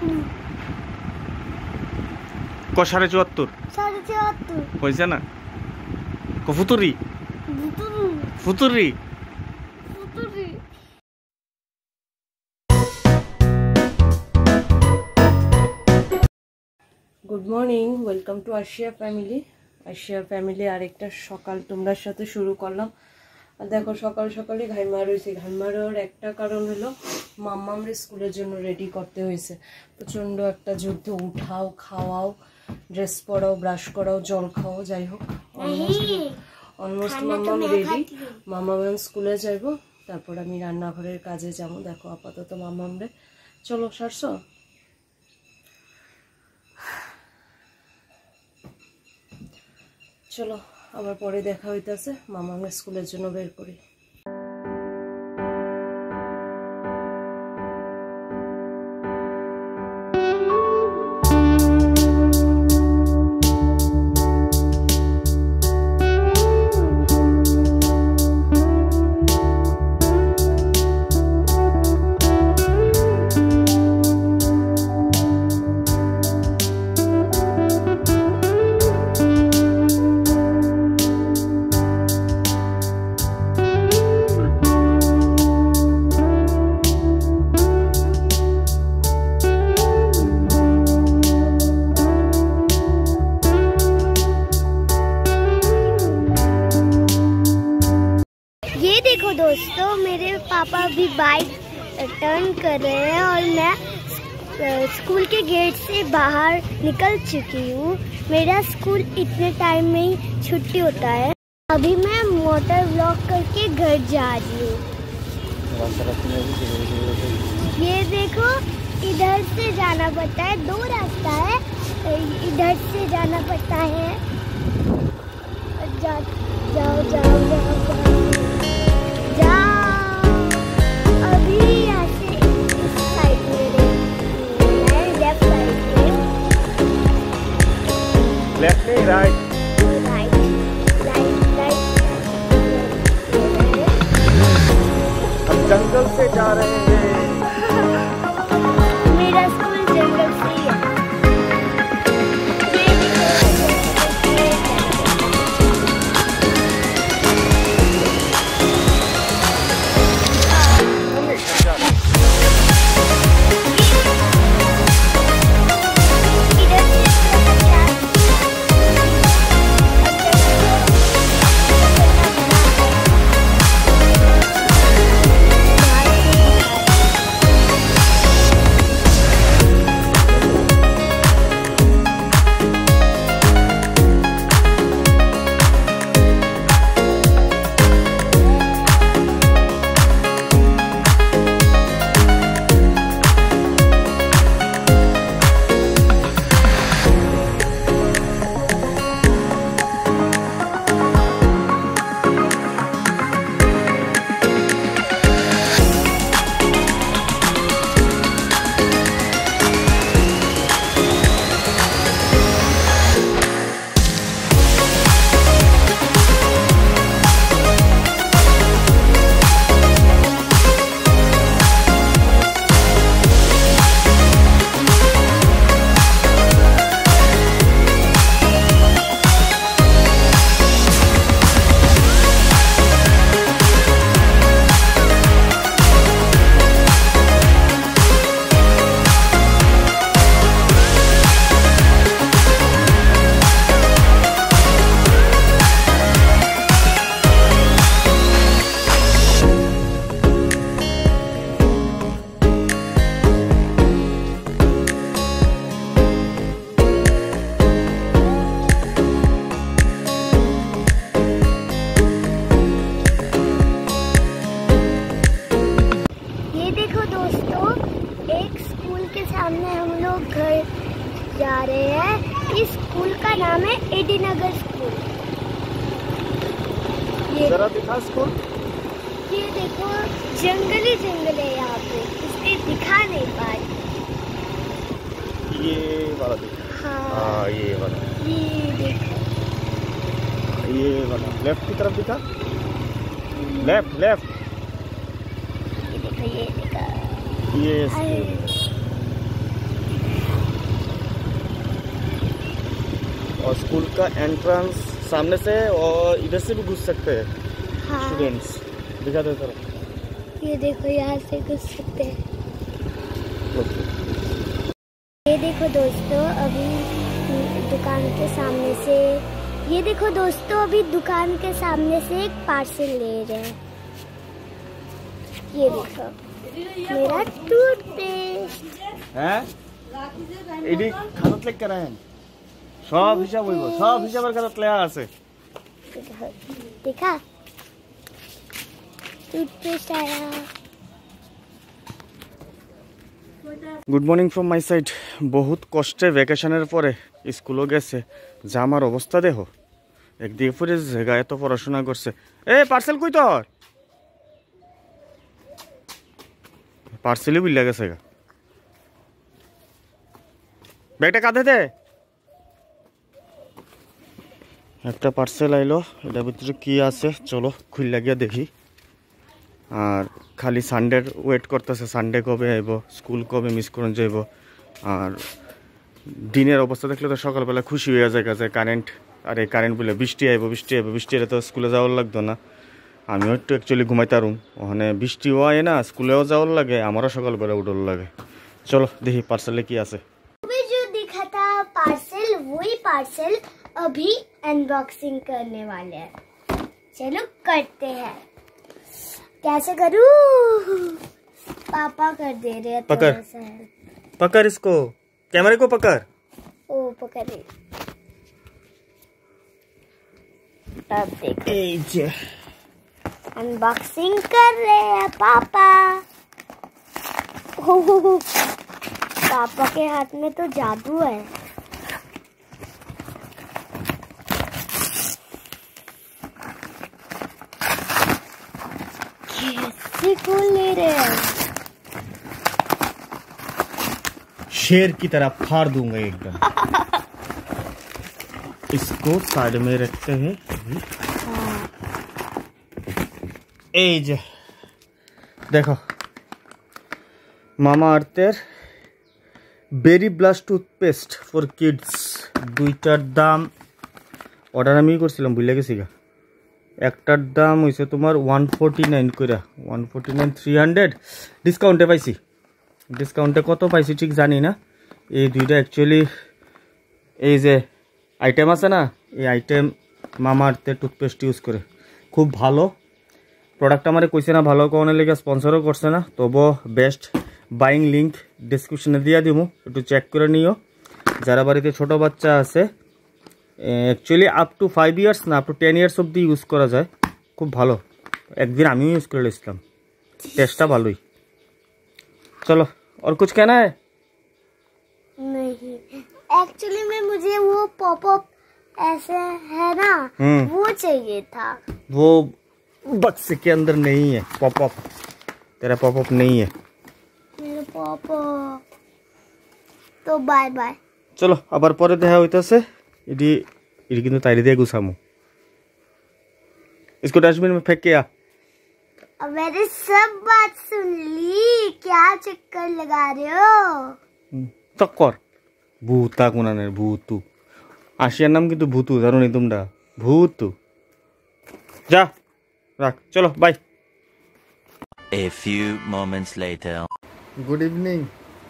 74 হয়েছে না? ফুতুরি ফুতুরি। Good morning, welcome to Ashiya family. আরেকটা সকাল তোমার সাথে শুরু করলাম। আর দেখো সকাল সকালে ঘাইমা রয়েছে। ঘাইমার একটা কারণ হলো মাম্মামরে স্কুলের জন্য রেডি করতে হয়েছে। প্রচণ্ড একটা যুদ্ধ, উঠাও, খাওয়াও, ড্রেস পরাও, ব্রাশ করাও, জল খাও, যাই হোক অলমোস্ট মাম্মাম রেডি। মাম্মাম স্কুলে যাইব, তারপর আমি রান্নাঘরের কাজে যাব। দেখো আপাতত মাম্মামরে চলো সারছো। চলো আবার পরে দেখা হইতেছে। মামামের স্কুলের জন্য বের করি। देखो दोस्तों, मेरे पापा अभी बाइक टर्न कर रहे हैं और मैं स्कूल के गेट से बाहर निकल चुकी हूँ। मेरा स्कूल इतने टाइम में ही छुट्टी होता है। अभी मैं मोटर ब्लॉक करके घर जा रही हूँ। ये देखो, इधर से जाना पड़ता है, 2 रास्ता है, इधर से जाना पड़ता है। जाओ जाओ जाओ जाओ अभी यहाँ से इस साइड मेरे लेफ्ट साइड पे, लेफ्ट नहीं राइट राइट राइट राइट। हम जंगल से जा रहे हैं। मेरा स्कूल जंगल से ही है। जा रहे हैं। इस स्कूल का नाम है एडी नगर स्कूल। ये जरा दिखा स्कूल। ये देखो, जंगल ही जंगल है यहाँ पे, इसलिए दिखा नहीं पा रही। ये वाला देखो। हाँ ये वाला। ये देखो, ये वाला लेफ्ट की तरफ दिखा। Left left. ये देखो, ये देखो, ये और स्कूल का एंट्रेंस सामने से और इधर से भी घुस सकते हैं स्टूडेंट्स। दिखा दो जरा, ये देखो यहाँ से घुस सकते हैं। ये देखो दोस्तों अभी दुकान के सामने से, ये देखो दोस्तों अभी दुकान के सामने से एक पार्सल ले रहे हैं। ये देखो मेरा टूथपेस्ट হ্যাঁ এডি খাতাত লেখ করা है সব হিসাব হইব, সব হিসাবের খাতাত লেখা আছে। देखा टूथपेस्ट आया। Good morning from my side. বহুত কষ্টে ভ্যাকেশনের পরে স্কুলও গেছে, জামার অবস্থা দেখো একদিকে পরে জায়গা এত পড়াশোনা করছে। এ পার্সেল কই তোর? পার্সেলই বুঝলা গেছে গা। ব্যাগটা কাঁধে দে। একটা পার্সেল আইলো, এটার ভিতরে কি আছে চলো খুললা গিয়া দেখি। আর খালি সানডের ওয়েট করতেছে, সানডে কবে আইব, স্কুল কবে মিস করে যাইব। আর দিনের অবস্থা দেখলে তো সকালবেলা খুশি হয়ে যায় যে কারেন্ট, আর এই কারেন্ট বলে বৃষ্টি আইব বৃষ্টি আইব, বৃষ্টি এলে তো স্কুলে যাওয়ার লাগতো না। আমিও একটু অ্যাকচুয়ালি ঘুমাইতারুম, ওখানে বৃষ্টিও আয় না, স্কুলেও যাওয়ার লাগে, আমারও সকালবেলা উঠোর লাগে। চলো দেখি পার্সেলে কি আছে। जो दिखा था पार्सल वही पार्सल अभी अनबॉक्सिंग करने वाले हैं। चलो करते हैं। कैसे करूं? पापा कर दे रहे हैं। पकड़। थोड़ा सा help। पकड़ इसको, कैमरे को पकड़। ओ पकड़े। अब देखो अनबॉक्सिंग कर रहे हैं पापा। हो पापा के हाथ में तो जादू है। कैसे खोल ले रहे हैं? शेर की तरह फाड़ दूंगा एकदम। इसको साइड में रखते हैं। एज देखो Mamaearth berry blast toothpaste for kids, दुईटार दाम अर्डर आमी करছিলাম বুঝলে গেছি গা। একটার দাম হইছে তোমার 149 কইরা, 149 300 ডিসকাউন্টে পাইছি। ডিসকাউন্টে কত পাইছি ঠিক জানি না। এই দুইটা অ্যাকচুয়ালি এই যে আইটেম আছে না, এই আইটেম মামা আর্থের টুথপেস্ট ইউজ করে খুব ভালো প্রোডাক্ট। আমারে কইছে না ভালো কোনে লেগে স্পন্সরও করছে না, তবু বেস্ট বাইং লিঙ্ক ডিসক্রিপশনে দিয়ে দিব, একটু চেক করে নিও। যারা বাড়িতে ছোট বাচ্চা আছে অ্যাকচুয়ালি আপ টু 5 ইয়ার্স না আপ টু 10 ইয়ার্স অবধি ইউজ করা যায়, খুব ভালো। একদিন আমিও ইউজ করে নিয়েছিলাম, টেস্টটা ভালোই। चलो और कुछ कहना है? नहीं एक्चुअली में मुझे वो पॉपअप ऐसे है ना वो चाहिए था। वो बक्से के अंदर नहीं है पॉपअप, तेरा पॉपअप नहीं है मेरे पॉपअप। तो बाय बाय। चलो আবার পরে দেখা হইতাছে। এডি এডি কিন্তু তাইরে দিয়ে গুছামু। इसको डस्टबिन में फेंक के आ। अब मैंने सब बात सुन ली, क्या चक्कर लगा रहे हो? চক্কর ভূতা কোনানের ভূতু, আশিয়ার নাম কিন্তু ভূতু, জানো নি তোমরা? ভূতু যা রাখ, চলো bye. A few moments later. Good evening.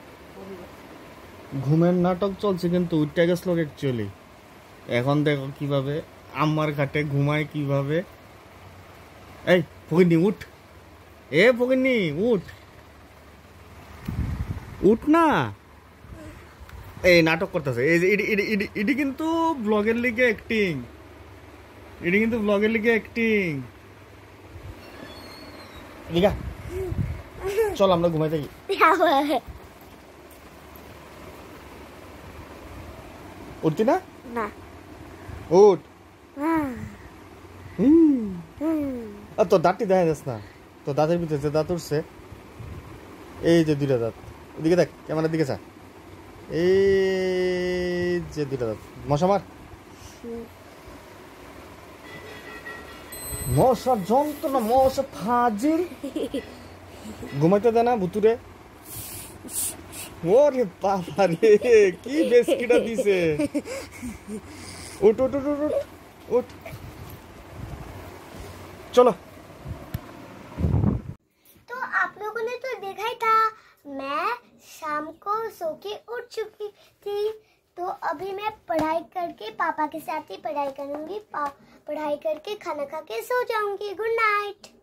ঘুমের নাটক চলছে কিন্তু উঠতে গেছিল অ্যাকচুয়ালি। এখন দেখো কিভাবে আমার ঘাটে ঘুমায় কিভাবে। এই ফকিনি উঠ, এ ফকিনি উঠ, উঠ না। এই নাটক করতেছে, এই যে এটি কিন্তু ব্লগের লিগে অ্যাক্টিং, এটি কিন্তু ব্লগের লিগে অ্যাক্টিং। রিকা চল আমরা ঘুমাই থাকি। উঠতি না? না উঠ। আর তোর দাঁতটি দেখা যাচ্ছে না, তোর দাঁতের ভিতরে যে দাঁত উঠছে, এই যে দুইটা দাঁত, ওদিকে দেখ, ক্যামেরার দিকে চা, এই যে দুইটা দাঁত। মশা মার, মশার যন্ত্রণা, মশা ফাজিল। ঘুমাইতে দে না ভুতুরে। ওরে বাবা রে, কি বেস্কিটা দিছে। उठ उठ उठ उठ उठ उठ चलो। तो आप लोगों ने तो देखा ही था, मैं शाम को सो के उठ चुकी थी। तो अभी मैं पढ़ाई करके पापा के साथ ही पढ़ाई करूंगी, पढ़ाई करके खाना खा के सो जाऊंगी। Good night.